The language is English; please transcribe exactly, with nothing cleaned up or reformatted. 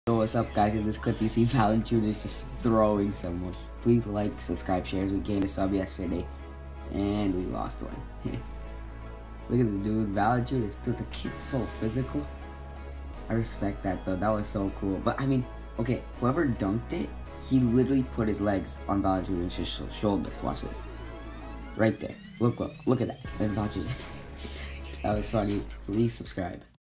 So what's up, guys? In this clip you see Valanciunas just throwing someone. Please like, subscribe, share. We gained a sub yesterday and we lost one. Look at the dude, Valanciunas. Dude, the kid's so physical. I respect that though. That was so cool. But I mean, okay, whoever dunked it, he literally put his legs on Valanciunas' sh shoulders. Watch this. Right there. Look, look, look at that. That's Valanciunas. That was funny. Please subscribe.